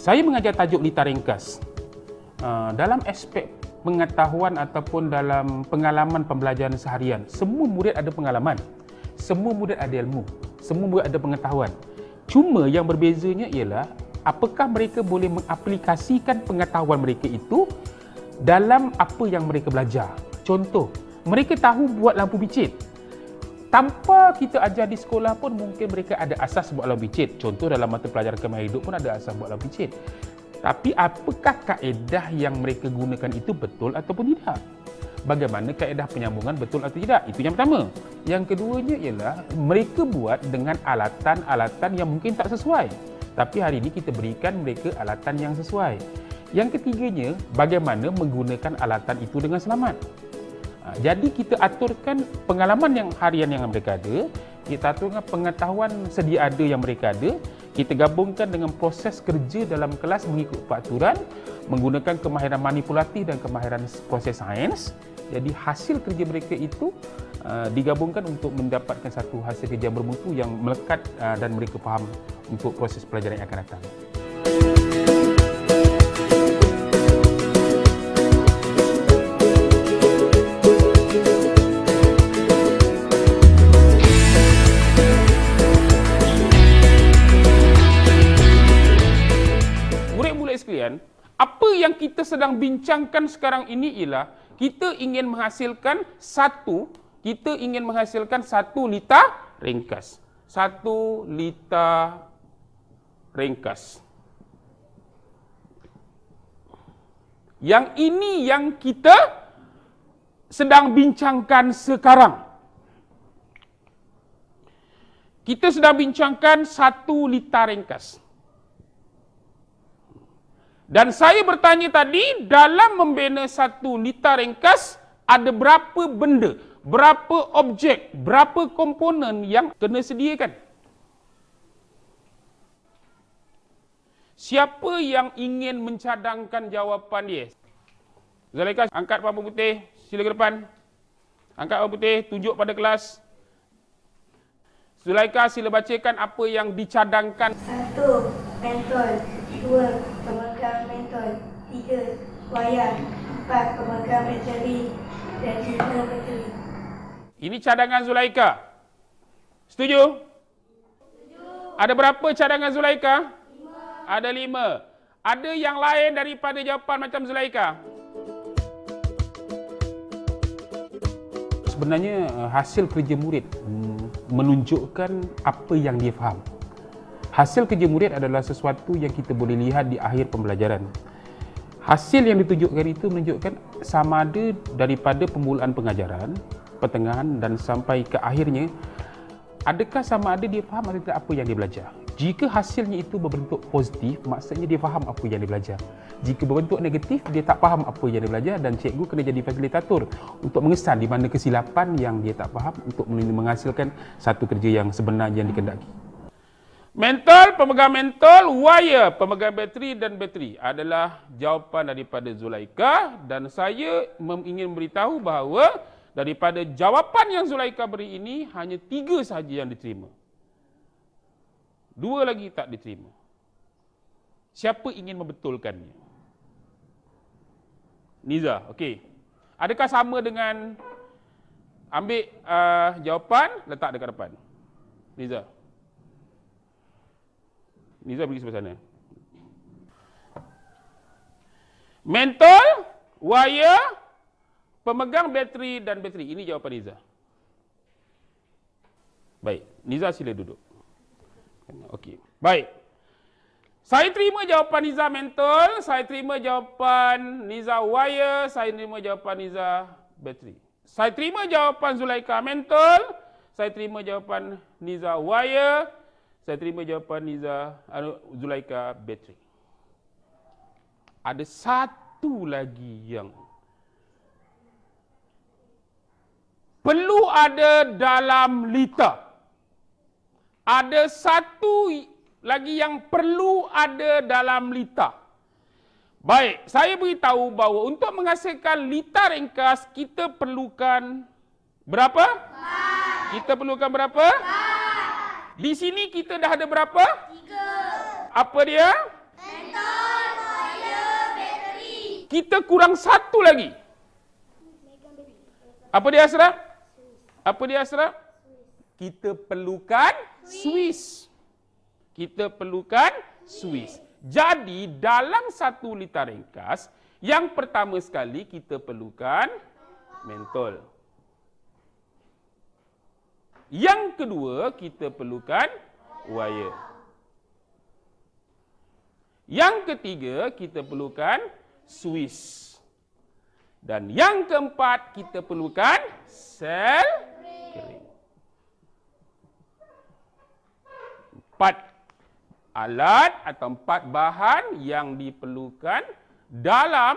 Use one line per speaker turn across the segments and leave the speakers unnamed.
Saya mengajar tajuk lita ringkas. Dalam aspek pengetahuan ataupun dalam pengalaman pembelajaran seharian, semua murid ada pengalaman, semua murid ada ilmu, semua murid ada pengetahuan. Cuma yang berbezanya ialah apakah mereka boleh mengaplikasikan pengetahuan mereka itu dalam apa yang mereka belajar. Contoh, mereka tahu buat lampu bicit. Tanpa kita ajar di sekolah pun mungkin mereka ada asas buat lampu bicit. Contoh dalam mata pelajaran kemahiran hidup pun ada asas buat lampu bicit. Tapi apakah kaedah yang mereka gunakan itu betul ataupun tidak? Bagaimana kaedah penyambungan betul atau tidak? Itu yang pertama. Yang keduanya ialah mereka buat dengan alatan-alatan yang mungkin tak sesuai. Tapi hari ini kita berikan mereka alatan yang sesuai. Yang ketiganya, bagaimana menggunakan alatan itu dengan selamat. Jadi kita aturkan pengalaman yang harian yang mereka ada, kita aturkan pengetahuan sedia ada yang mereka ada, kita gabungkan dengan proses kerja dalam kelas mengikut peraturan, menggunakan kemahiran manipulatif dan kemahiran proses sains. Jadi hasil kerja mereka itu digabungkan untuk mendapatkan satu hasil kerja bermutu yang melekat dan mereka faham untuk proses pelajaran yang akan datang. Apa yang kita sedang bincangkan sekarang ini ialah kita ingin menghasilkan satu lita ringkas. Satu lita ringkas. Yang ini yang kita sedang bincangkan sekarang. Kita sedang bincangkan satu lita ringkas. Dan saya bertanya tadi, dalam membina satu lita ringkas, ada berapa benda, berapa objek, berapa komponen yang kena sediakan? Siapa yang ingin mencadangkan jawapan dia? Zulaikha, angkat papan putih, sila ke depan. Angkat papan putih, tunjuk pada kelas. Zulaikha, sila bacakan apa yang dicadangkan.
1. Mentol. 2. Pemegang mentol. 3. Wayar. 4. Pemegang bateri. Dan 5. bateri.
Ini cadangan Zulaikha. Setuju? Setuju. Ada berapa cadangan Zulaikha? 5. Ada 5. Ada yang lain daripada jawapan macam Zulaikha? Sebenarnya hasil kerja murid menunjukkan apa yang dia faham. Hasil kerja murid adalah sesuatu yang kita boleh lihat di akhir pembelajaran. Hasil yang ditunjukkan itu menunjukkan sama ada daripada permulaan pengajaran, pertengahan dan sampai ke akhirnya, adakah sama ada dia faham atau tidak apa yang dia belajar. Jika hasilnya itu berbentuk positif, maksudnya dia faham apa yang dia belajar. Jika berbentuk negatif, dia tak faham apa yang dia belajar dan cikgu kena jadi fasilitator untuk mengesan di mana kesilapan yang dia tak faham untuk menghasilkan satu kerja yang sebenar yang dikehendaki. Mentol, pemegang mentol, wire, pemegang bateri dan bateri adalah jawapan daripada Zulaikha dan saya ingin memberitahu bahawa daripada jawapan yang Zulaikha beri ini hanya 3 sahaja yang diterima. 2 lagi tak diterima. Siapa ingin membetulkannya? Niza, okey. Adakah sama dengan ambil jawapan, letak dekat depan? Niza. Niza pergi sebelah sana. Mentol, wire, pemegang bateri dan bateri. Ini jawapan Niza. Baik, Niza sila duduk. Okey. Baik. Saya terima jawapan Niza mentol, saya terima jawapan Niza wire, saya terima jawapan Niza bateri. Saya terima jawapan Zulaikha mentol, saya terima jawapan Niza wire, saya terima jawapan Zulaikha bateri. Ada satu lagi yang perlu ada dalam lita. Ada satu lagi yang perlu ada dalam lita. Baik, saya beritahu bahawa untuk menghasilkan lita ringkas, kita perlukan berapa? 4. Kita perlukan berapa? 4. Di sini kita dah ada berapa? 3. Apa dia? Mentol. Kita kurang satu lagi. Apa dia Ashraf? Apa dia Ashraf? Kita perlukan Swiss. Kita perlukan Swiss. Jadi dalam satu liter ringkas, yang pertama sekali kita perlukan mentol. Yang kedua kita perlukan wire. Yang ketiga kita perlukan Swiss. Dan yang keempat kita perlukan sel kering. 4 alat atau 4 bahan yang diperlukan dalam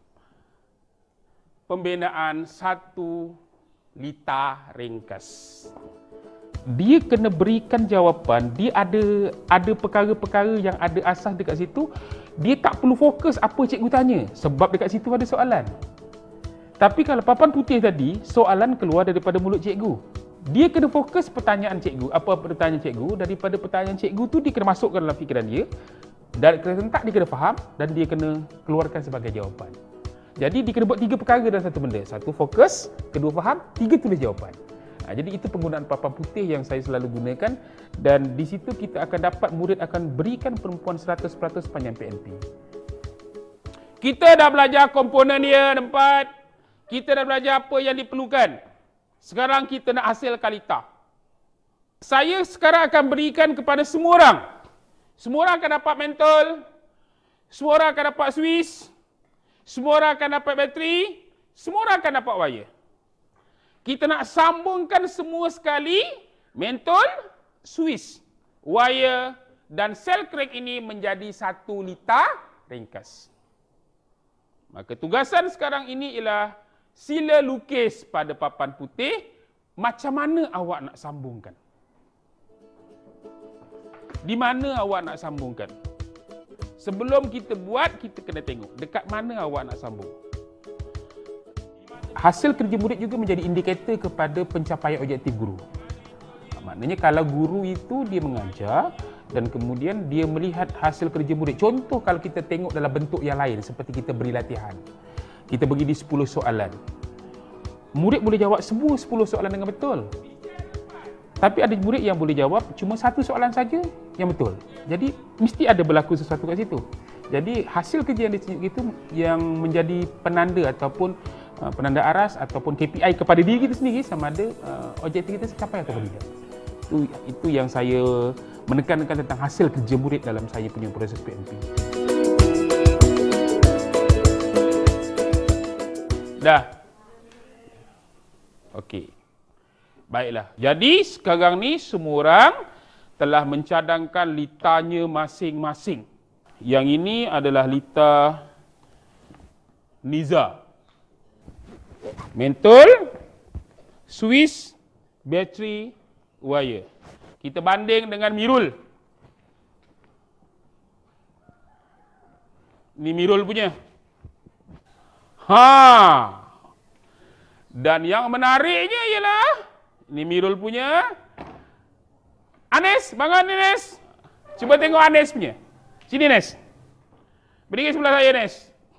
pembinaan satu liter ringkas. Dia kena berikan jawapan, dia ada perkara-perkara yang ada asas dekat situ, dia tak perlu fokus apa cikgu tanya sebab dekat situ ada soalan. Tapi kalau papan putih tadi, soalan keluar daripada mulut cikgu. Dia kena fokus pertanyaan cikgu, apa pertanyaan cikgu, daripada pertanyaan cikgu tu dia kena masukkan dalam fikiran dia, dan serentak dia kena faham dan dia kena keluarkan sebagai jawapan. Jadi dia kena buat 3 perkara dalam satu benda. 1 fokus, 2 faham, 3 tulis jawapan. Jadi itu penggunaan papan putih yang saya selalu gunakan, dan di situ kita akan dapat murid akan berikan perempuan 100% sepanjang PNP. Kita dah belajar komponen dia 4. Kita dah belajar apa yang diperlukan. Sekarang kita nak hasilkan liter. Saya sekarang akan berikan kepada semua orang. Semua orang akan dapat mentol. Semua orang akan dapat Swiss. Semua orang akan dapat bateri. Semua orang akan dapat wire. Kita nak sambungkan semua sekali mentol, Swiss, wire dan sel kering ini menjadi 1 liter ringkas. Maka tugasan sekarang ini ialah sila lukis pada papan putih macam mana awak nak sambungkan. Di mana awak nak sambungkan? Sebelum kita buat, kita kena tengok dekat mana awak nak sambung. Hasil kerja murid juga menjadi indikator kepada pencapaian objektif guru. Maknanya kalau guru itu dia mengajar dan kemudian dia melihat hasil kerja murid. Contoh kalau kita tengok dalam bentuk yang lain seperti kita beri latihan. Kita bagi dia 10 soalan. Murid boleh jawab semua 10 soalan dengan betul. Tapi ada murid yang boleh jawab cuma 1 soalan saja yang betul. Jadi mesti ada berlaku sesuatu kat situ. Jadi hasil kerja yang ditunjuk itu yang menjadi penanda ataupun penanda aras ataupun KPI kepada diri kita sendiri sama ada objektif kita tercapai atau tidak. Itu yang saya menekankan tentang hasil kerja murid dalam saya punya proses PNP. Dah. Okey. Baiklah. Jadi sekarang ni semua orang telah mencadangkan liternya masing-masing. Yang ini adalah liter Niza. Mentol, Swiss, bateri, wire. Kita banding dengan Mirul. Ini Mirul punya. Dan yang menariknya ialah ini Mirul punya. Anes, bangun Anes. Cuba tengok Anes punya. Sini Anes. Berdiri sebelah saya Anes.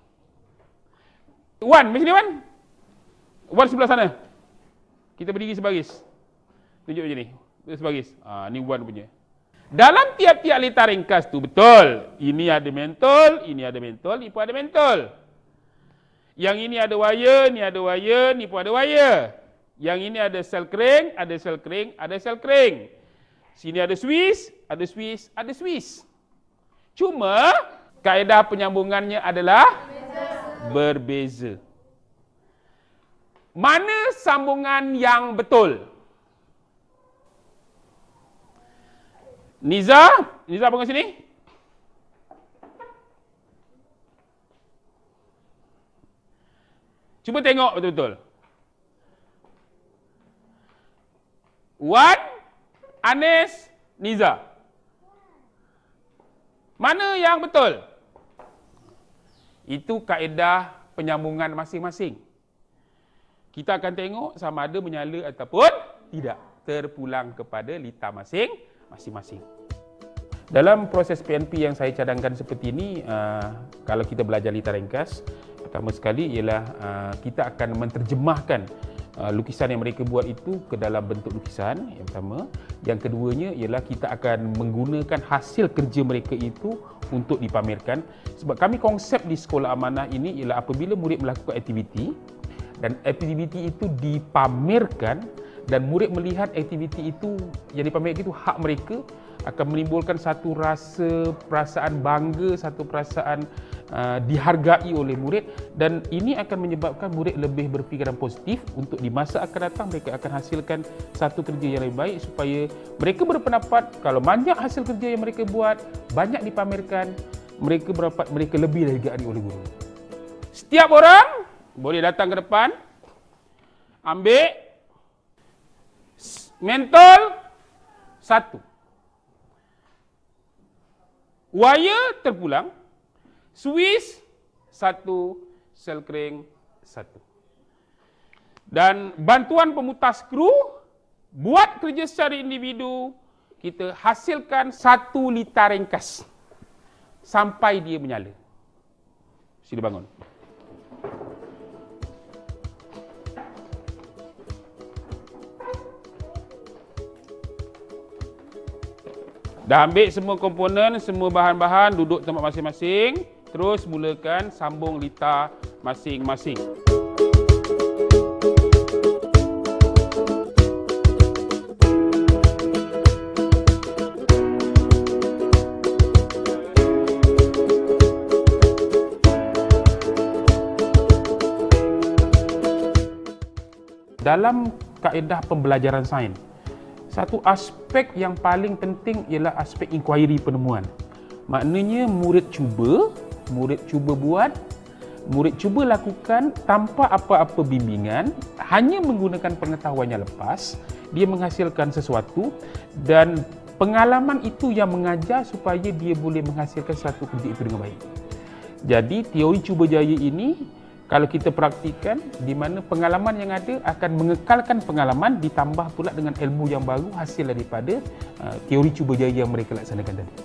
Wan, macam ni Wan? Wan sebelah sana. Kita berdiri sebaris. Tunjuk macam ni. Sebaris. Ni Wan punya. Dalam tiap-tiap liter ringkas tu betul. Ini ada mentol, ini ada mentol, ni pun ada mentol. Yang ini ada wire, ni ada wire, ni pun ada wire. Yang ini ada sel kering, ada sel kering, ada sel kering. Sini ada Swiss, ada Swiss, ada Swiss. Cuma kaedah penyambungannya adalah berbeza. Mana sambungan yang betul? Niza bangun sini. Cuba tengok betul-betul. Wan, Anes, Niza. Mana yang betul? Itu kaedah penyambungan masing-masing. Kita akan tengok sama ada menyala ataupun tidak. Terpulang kepada liter masing-masing. Dalam proses PNP yang saya cadangkan seperti ini, kalau kita belajar liter ringkas, Pertama sekali ialah kita akan menterjemahkan lukisan yang mereka buat itu ke dalam bentuk lukisan, yang pertama. Yang keduanya ialah kita akan menggunakan hasil kerja mereka itu untuk dipamerkan. Sebab kami konsep di Sekolah Amanah ini ialah apabila murid melakukan aktiviti dan aktiviti itu dipamerkan dan murid melihat aktiviti itu yang dipamerkan itu hak mereka, akan menimbulkan satu rasa perasaan bangga, satu perasaan dihargai oleh murid, dan ini akan menyebabkan murid lebih berfikiran positif untuk di masa akan datang mereka akan hasilkan satu kerja yang lebih baik, supaya mereka berpendapat kalau banyak hasil kerja yang mereka buat, banyak dipamerkan, mereka berpendapat mereka lebih dihargai oleh guru. Setiap orang boleh datang ke depan, ambil mentol 1, wire terpulang, Swiss 1, selkring 1. Dan bantuan pemutar skru, buat kerja secara individu, kita hasilkan 1 litar ringkas sampai dia menyala. Sila bangun. Dah ambil semua komponen, semua bahan-bahan, duduk tempat masing-masing. Terus mulakan sambung litar masing-masing. Dalam kaedah pembelajaran sains, satu aspek yang paling penting ialah aspek inquiry, penemuan. Maknanya murid cuba buat, murid cuba lakukan tanpa apa-apa bimbingan, hanya menggunakan pengetahuan yang lepas, dia menghasilkan sesuatu, dan pengalaman itu yang mengajar supaya dia boleh menghasilkan satu kerja itu dengan baik. Jadi teori cuba jaya ini kalau kita praktikan, di mana pengalaman yang ada akan mengekalkan pengalaman, ditambah pula dengan ilmu yang baru hasil daripada teori cuba jaya yang mereka laksanakan tadi.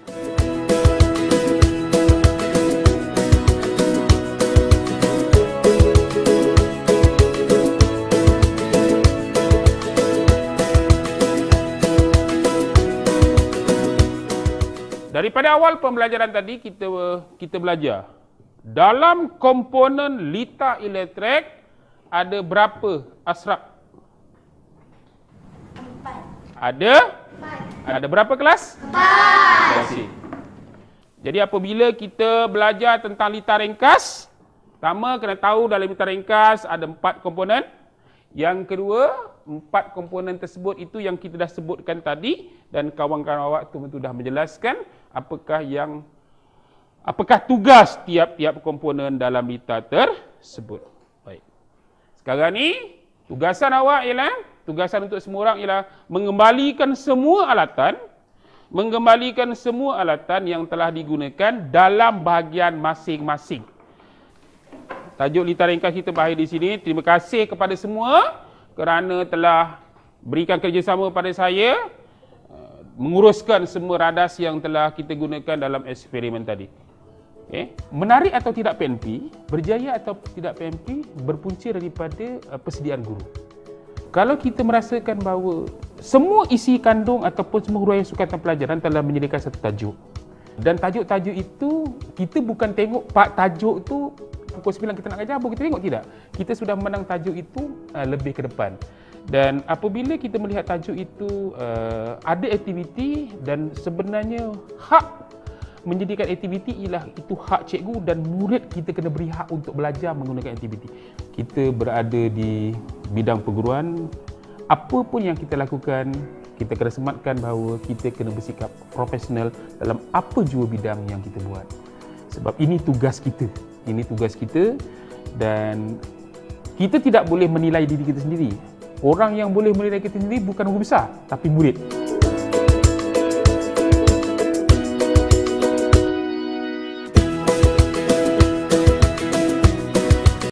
Daripada awal pembelajaran tadi kita belajar dalam komponen litar elektrik ada berapa asrap? 4. Ada berapa kelas? 4. Jadi apabila kita belajar tentang litar ringkas, pertama kena tahu dalam litar ringkas ada 4 komponen. Yang kedua, 4 komponen tersebut itu yang kita dah sebutkan tadi, dan kawan-kawan awak tu dah menjelaskan apakah tugas tiap-tiap komponen dalam litar tersebut. Baik. Sekarang ni tugasan awak ialah, tugasan untuk semua orang ialah mengembalikan semua alatan yang telah digunakan dalam bahagian masing-masing. Tajuk litar ringkas kita berakhir di sini. Terima kasih kepada semua kerana telah berikan kerjasama pada saya menguruskan semua radas yang telah kita gunakan dalam eksperimen tadi. Okay. Menarik atau tidak PNP, berjaya atau tidak PNP berpunca daripada persediaan guru. Kalau kita merasakan bahawa semua isi kandung ataupun semua huraian sukatan pelajaran telah menyediakan satu tajuk, dan tajuk-tajuk itu kita bukan tengok tajuk tu pukul 9 kita nak ajar apa, kita tengok tidak. Kita sudah menang tajuk itu lebih ke depan. Dan apabila kita melihat tajuk itu ada aktiviti, dan sebenarnya hak menjadikan aktiviti ialah itu hak cikgu, dan murid kita kena beri hak untuk belajar menggunakan aktiviti. Kita berada di bidang perguruan, apa pun yang kita lakukan, kita kena sematkan bahawa kita kena bersikap profesional dalam apa jua bidang yang kita buat. Sebab ini tugas kita. Dan kita tidak boleh menilai diri kita sendiri. Orang yang boleh menilai kita sendiri bukan guru besar, tapi murid.